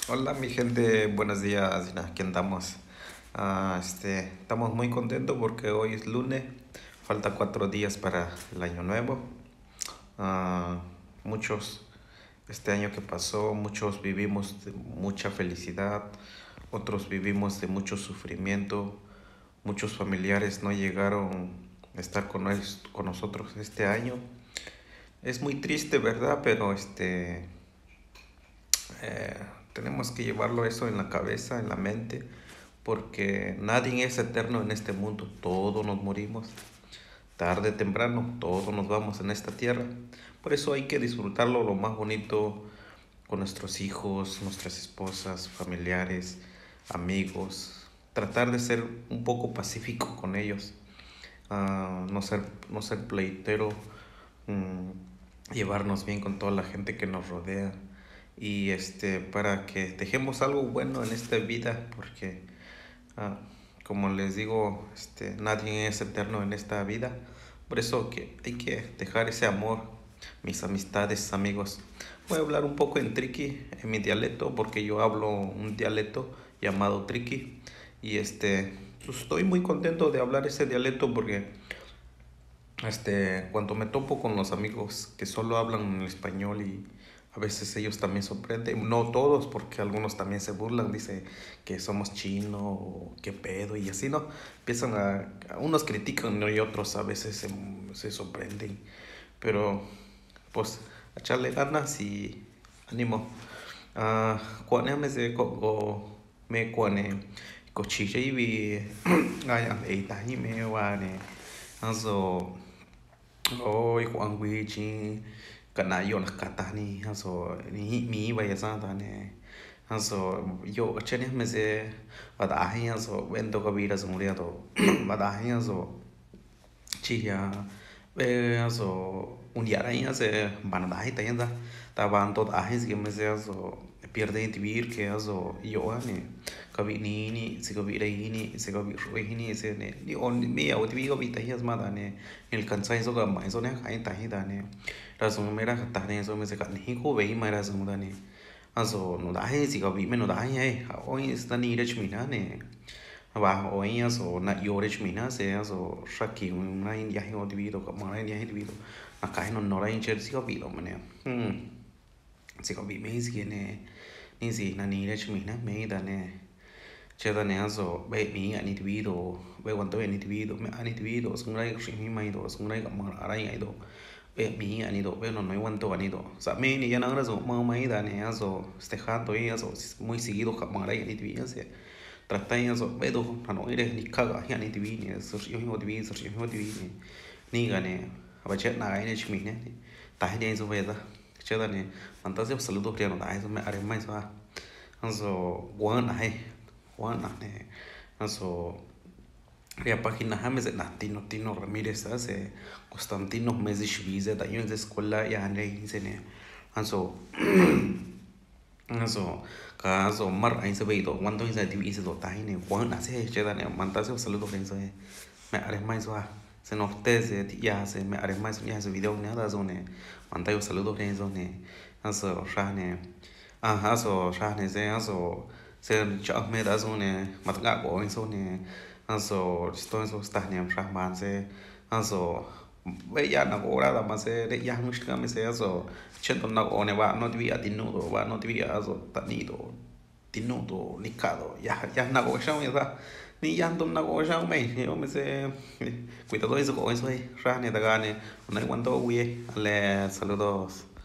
Hola mi gente, buenos días. Aquí andamos. Estamos muy contentos porque hoy es lunes. Falta 4 días para el año nuevo. Ah, muchos, este año que pasó, muchos vivimos de mucha felicidad, otros vivimos de mucho sufrimiento. Muchos familiares no llegaron a estar con nosotros este año. Es muy triste, ¿verdad? Pero eh, tenemos que llevarlo eso en la cabeza, en la mente, porque nadie es eterno en este mundo, todos nos morimos, tarde o temprano, todos nos vamos en esta tierra. Por eso hay que disfrutarlo lo más bonito con nuestros hijos, nuestras esposas, familiares, amigos, tratar de ser un poco pacífico con ellos, no ser pleitero, llevarnos bien con toda la gente que nos rodea y para que dejemos algo bueno en esta vida, porque ah, como les digo, nadie es eterno en esta vida. Por eso que hay que dejar ese amor, mis amistades, amigos. Voy a hablar un poco en triqui, en mi dialecto, porque yo hablo un dialecto llamado triqui. Y pues estoy muy contento de hablar ese dialecto porque cuando me topo con los amigos que solo hablan en español y a veces ellos también sorprenden, no todos, porque algunos también se burlan, dice que somos chinos o qué pedo y así, ¿no? Empiezan unos critican, ¿no? Y otros a veces se sorprenden, pero pues a echarle ganas y ánimo. Cuando me se me cuane cochilla y vi ngay ăn ấy tái mê qua nè rồi ôi Juan Quy chi kana yo na kata ni so ni mi ba ya sa ta ne so yo chene me se ba da hi so vendo ka vira so muria to ba da hi so chi ya ve so un día ahí se van a dar y ta van tot ajes que me se so pierde vivir que so yo ne ka vi ni se ka vi rei ni se ka vi roi ni se ne ni on mi au ti ka vi ta hi ma da ne el cansai so ka mai so ne kai ta hi da ne ra so me ra ta ne so me se ka ni ko ve mai ra so da ne so no da hi si ka vi me no da hi oi sta ni rech mi na ne và hoy so na yore chmina se so shaki na india hi odivido ka mara india hi divido na kai no nora in cher si ka vido mane si ka vi me si ne ni si na ni re chmina me da ne che da ne so be mi ani divido be quanto ani divido me ani divido sung rai shi mi mai do sung rai ka mara arai ai do be mi ani do be no no quanto ani do sa me ni ya na so ma mai da ne so stejando y so muy seguido ka mara ani divido se tratai so bedo ano ire ni kaga hi ani tv ni so yo hi tv so yo hi tv ni ga ne aba chet na ai ne chmi ne ta hi den so ve da che da ne fantasía saludo pri no dai so me are mai so so wan na ne so la página James na Tino Ramírez hace Constantino Messi Vize da yo en escuela ya ne se ne so so caso mar anh sẽ bị tổ quan tôi sẽ tìm sẽ tổ tay này quá đã sẽ chơi này mà ta sẽ saludo friends rồi mẹ are mais wa se no te se ya se me are mais ya se video ne da zone mà ta yo saludo friends rồi này so ra này so ra này se cho me da zone mà ta có anh so này so so sta này ra man se so bây na ora da ma se de ya mushka me se so cento na one va no ti via tinudo va no ti via so tanido tinudo licado ya na go shao ya ni ya dom na go shao me yo me se cuidado eso con eso ahí rane da gane no hay cuánto güey le saludos.